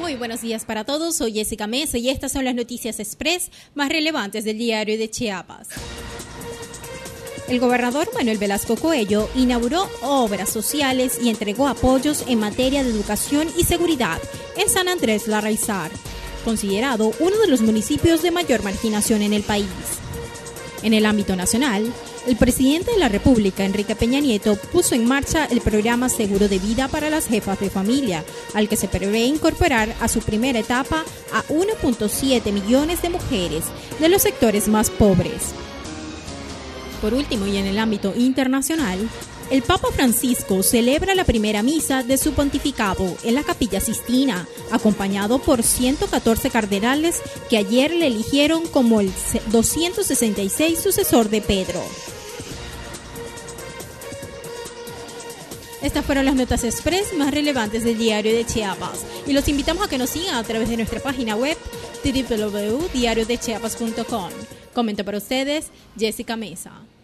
Muy buenos días para todos, soy Jessica Mesa y estas son las noticias express más relevantes del diario de Chiapas. El gobernador Manuel Velasco Coello inauguró obras sociales y entregó apoyos en materia de educación y seguridad en San Andrés Larraizar, considerado uno de los municipios de mayor marginación en el país. En el ámbito nacional, el presidente de la República, Enrique Peña Nieto, puso en marcha el programa Seguro de Vida para las jefas de familia, al que se prevé incorporar a su primera etapa a 1.7 millones de mujeres de los sectores más pobres. Por último, y en el ámbito internacional, el Papa Francisco celebra la primera misa de su pontificado en la Capilla Sistina, acompañado por 114 cardenales que ayer le eligieron como el 266 sucesor de Pedro. Estas fueron las notas express más relevantes del diario de Chiapas y los invitamos a que nos sigan a través de nuestra página web www.diariodechiapas.com. Comento para ustedes, Jessica Mesa.